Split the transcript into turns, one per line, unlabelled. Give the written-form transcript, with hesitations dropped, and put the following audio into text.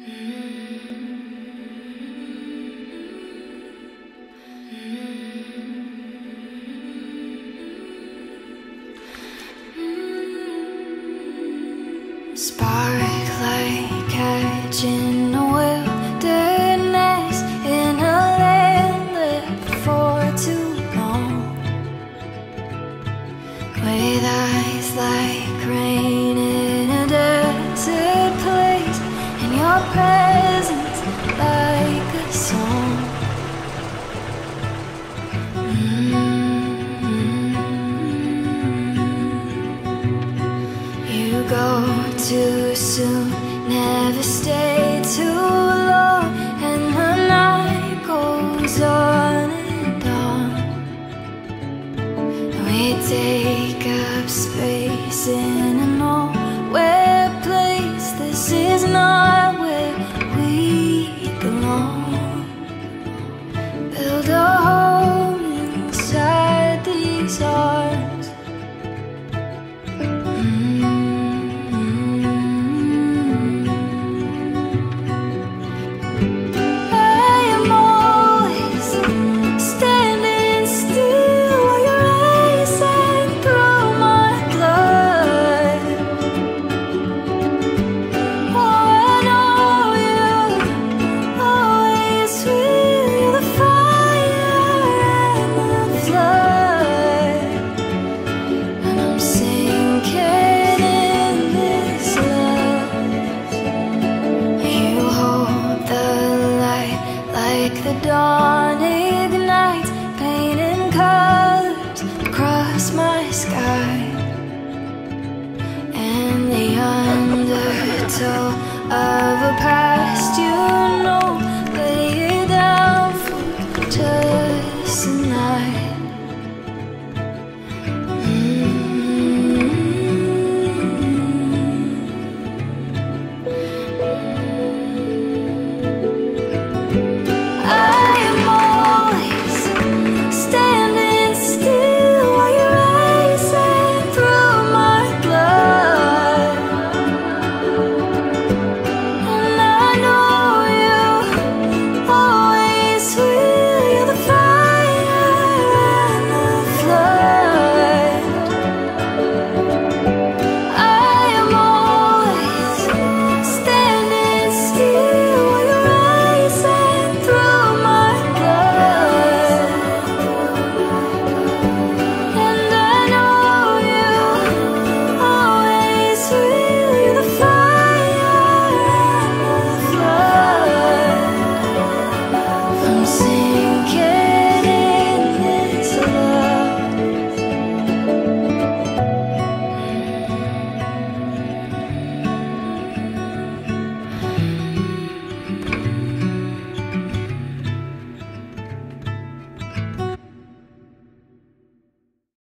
Sparklight catching a wilderness in a land lived for too long, with eyes like rain in a desert place, and your presence like a song. You go too soon, never stay too long, and the night goes on and on. We take up space in a nowhere place. This is not where we belong. Build a home inside these arms. The dawn ignites, painting colors across my sky, and the undertow of